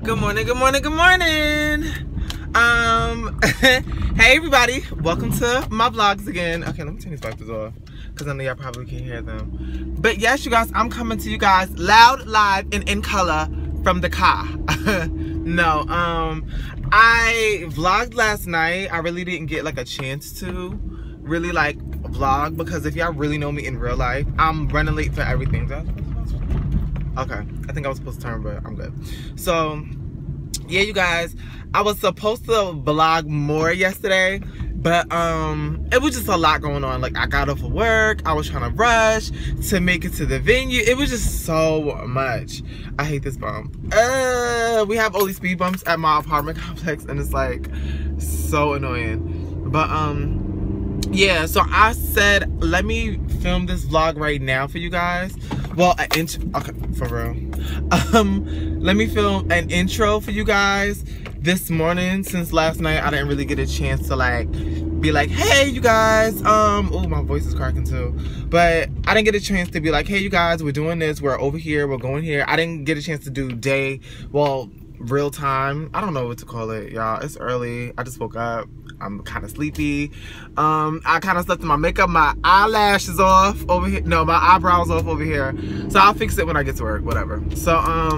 Good morning, good morning, good morning. Hey everybody, welcome to my vlogs again. Okay, let me turn these wipers off because I know y'all probably can't hear them. But yes, you guys, I'm coming to you guys loud, live, and in color from the car. No, I vlogged last night. I really didn't get like a chance to really like vlog because if y'all really know me in real life, I'm running late for everything. Okay, I think I was supposed to turn, but I'm good. So yeah, you guys, I was supposed to vlog more yesterday, but it was just a lot going on. Like, I got off of work, I was trying to rush to make it to the venue. It was just so much. I hate this bump. We have all these speed bumps at my apartment complex, and it's like so annoying. But yeah, so I said let me film this vlog right now for you guys. Well, okay, for real. Let me film an intro for you guys this morning, since last night I didn't really get a chance to like be like, hey you guys, oh, my voice is cracking too. But I didn't get a chance to be like, hey you guys, we're doing this, we're over here, we're going here. I didn't get a chance to do real time. I don't know what to call it, y'all. It's early. I just woke up. I'm kind of sleepy. I kind of slept in my makeup. My eyelashes off over here. No, my eyebrows off over here. So I'll fix it when I get to work, whatever. So,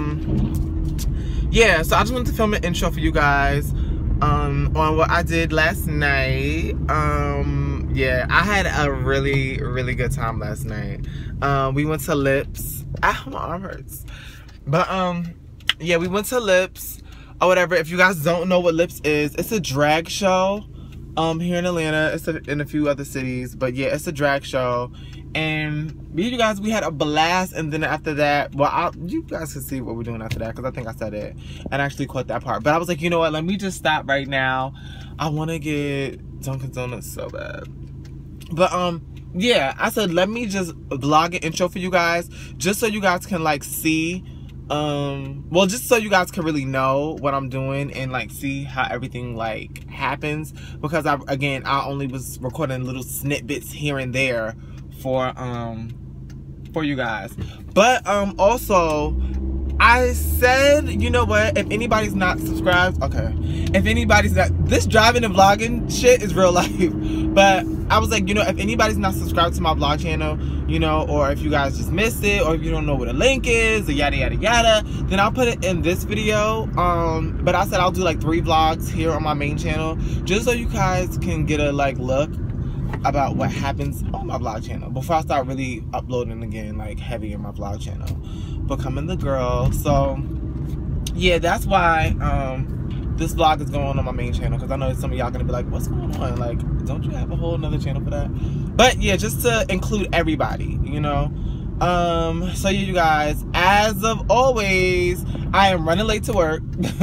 yeah. So I just wanted to film an intro for you guys on what I did last night. Yeah, I had a really, really good time last night. We went to Lips. Ah, my arm hurts. But, yeah, we went to Lips or whatever. If you guys don't know what Lips is, it's a drag show here in Atlanta. It's in a few other cities, but yeah, it's a drag show. And you guys, we had a blast. And then after that, well, you guys can see what we're doing after that, because I think I said it and actually caught that part. But I was like, you know what, let me just stop right now. I want to get Dunkin' Donuts so bad. But yeah, I said let me just vlog an intro for you guys, just so you guys can like see, well, just so you guys can really know what I'm doing and like see how everything like happens, because I only was recording little snippets here and there for you guys. But also I said, you know what, if anybody's not subscribed, okay, if anybody's not, this driving and vlogging shit is real life, but I was like, you know, if anybody's not subscribed to my vlog channel, you know, or if you guys just missed it, or if you don't know what a link is, or yada yada yada, then I'll put it in this video. But I said I'll do like 3 vlogs here on my main channel, just so you guys can get a like look about what happens on my vlog channel before I start really uploading again like heavy in my vlog channel, becoming the girl. So yeah, that's why this vlog is going on my main channel, because I know some of y'all gonna be like, what's going on, like don't you have a whole nother channel for that? But yeah, just to include everybody, you know. So yeah, you guys, as of always, I am running late to work.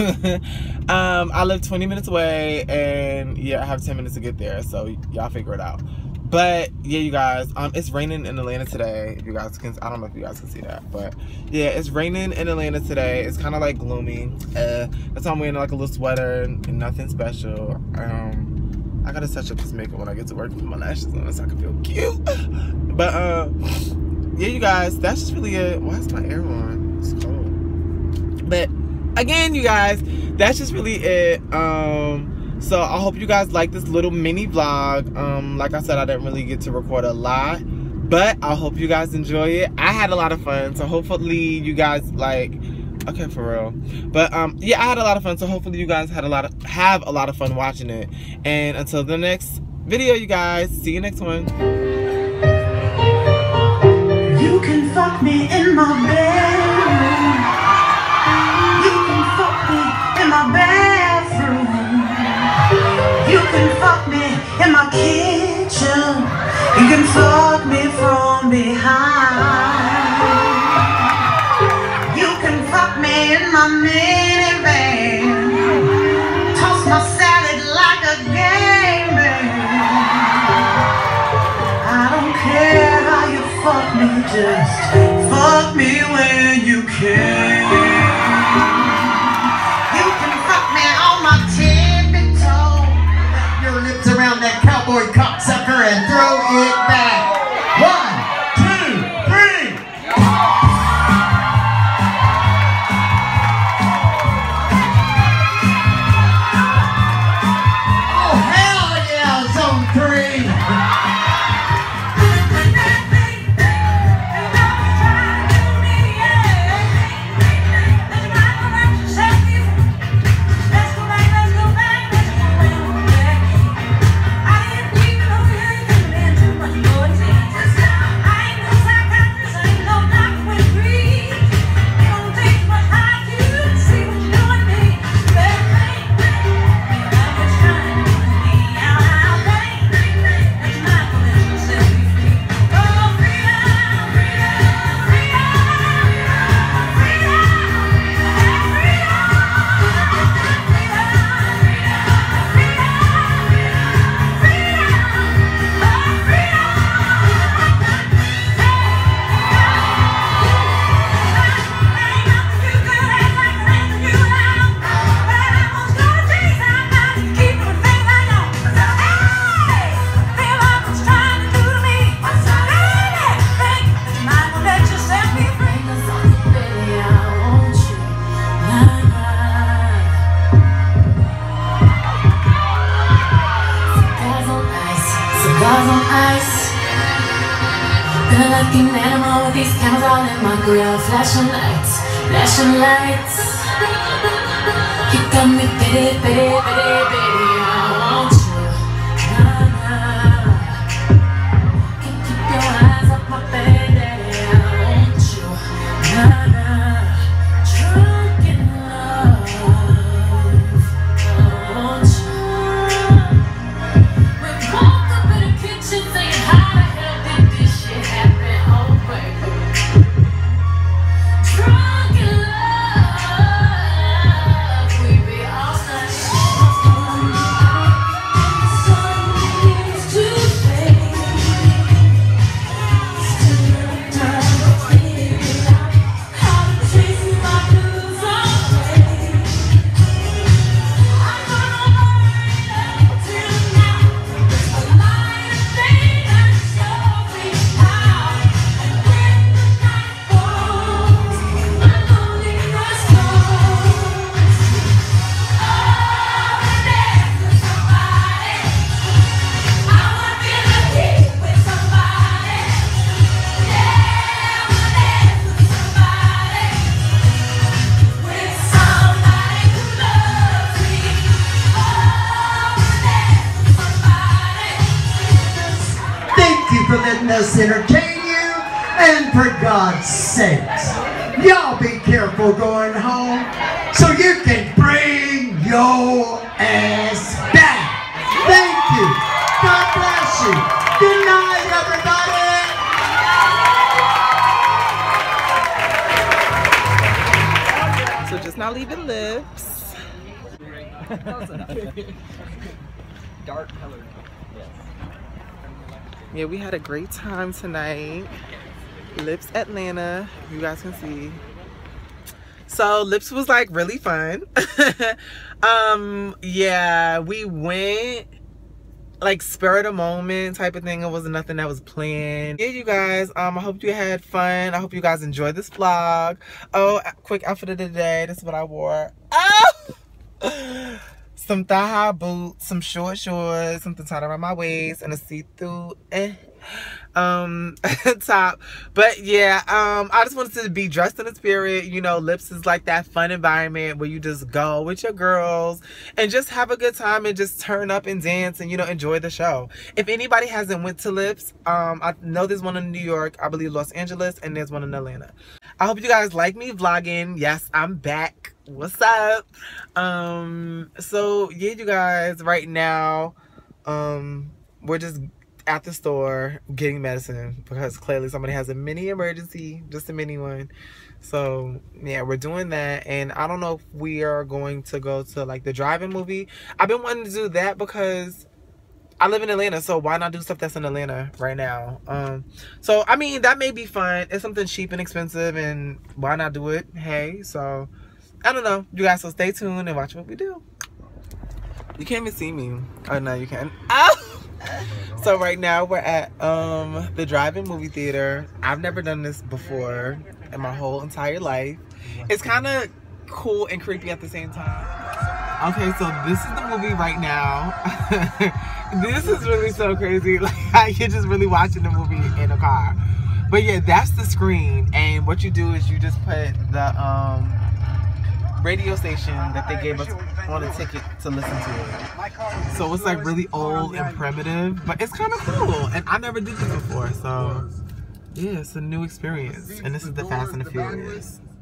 I live 20 minutes away, and yeah, I have 10 minutes to get there, so y'all figure it out. But yeah, you guys, it's raining in Atlanta today. If you guys can, I don't know if you guys can see that, but yeah, it's raining in Atlanta today. It's kind of like gloomy. That's why I'm wearing like a little sweater and nothing special. I gotta touch up this makeup when I get to work and put my lashes on so I can feel cute. But yeah, you guys, that's just really it. Why is my air on? It's cold. But again, you guys, that's just really it. So I hope you guys like this little mini vlog. Like I said, I didn't really get to record a lot, but I hope you guys enjoy it. I had a lot of fun, so hopefully you guys like. Okay, for real. But yeah, I had a lot of fun, so hopefully you guys have a lot of fun watching it. And until the next video, you guys, see you next one. You can fuck me in my bedroom. You can fuck me in my bathroom. You can fuck me in my kitchen. You can fuck me from behind. You can fuck me in my minivan. Toss my salad like a game man. I don't care how you fuck me, just fuck me when you can. You can fuck me on my tippy toe. Your lips around that cowboy cocksucker and throw it back. 1, 2, 3. Feeling like an animal with these cameras all in my grill. Flashing lights, flashing lights. You got me pity, pity, pity, pity. I want you, nah, nah. Can't keep your eyes off my baby. I want you, nah, nah. Drunk in love, I want you. We woke up in the kitchen saying, how the hell did this shit happen? Oh, baby. Drunk in love, we be all night. Something's too late. Still trying to figure out how to chase my blues away. I'm gonna hurry up till now. A line of pain and show me how. And when the night falls, my loneliness grows. Oh, dance with somebody. I wanna feel the heat with somebody. Yeah, I wanna dance with somebody. With somebody who loves me. Oh, I wanna dance with somebody. Thank you for letting us entertain you, and for God's sakes, y'all be careful going home so you can bring your ass back. Thank you. God bless you. Good night, everybody. So just now leaving Lips. Dark colored. Yeah, we had a great time tonight. Lips Atlanta, you guys can see. So Lips was like really fun. Yeah, we went like spur of the moment type of thing. It wasn't nothing that was planned. Yeah, you guys, I hope you had fun. I hope you guys enjoyed this vlog. Oh, quick outfit of the day. This is what I wore. Oh! Some thigh-high boots, some short shorts, something tied around my waist, and a see-through top. But yeah, I just wanted to be dressed in the spirit. You know, Lips is like that fun environment where you just go with your girls and just have a good time and just turn up and dance and, you know, enjoy the show. If anybody hasn't went to Lips, I know there's one in New York, I believe Los Angeles, and there's one in Atlanta. I hope you guys like me vlogging. Yes, I'm back. What's up? So yeah, you guys, right now we're just at the store getting medicine because clearly somebody has a mini emergency, just a mini one. So yeah, we're doing that, and I don't know if we are going to go to like the drive-in movie. I've been wanting to do that because I live in Atlanta, so why not do stuff that's in Atlanta right now? So I mean, that may be fun. It's something cheap and expensive, and why not do it? Hey, so I don't know, you guys, so stay tuned and watch what we do. You can't even see me. Oh no, you can. Oh! So right now we're at the drive-in movie theater. I've never done this before in my whole entire life. It's kind of cool and creepy at the same time. Okay, so this is the movie right now. This is really so crazy. Like, you're just really watching the movie in a car. But yeah, that's the screen, and what you do is you just put the radio station that they gave us on a ticket to listen to it. So it's like really old and primitive, but it's kind of cool, and I never did this before, so yeah, it's a new experience. And this is the Fast and the Furious.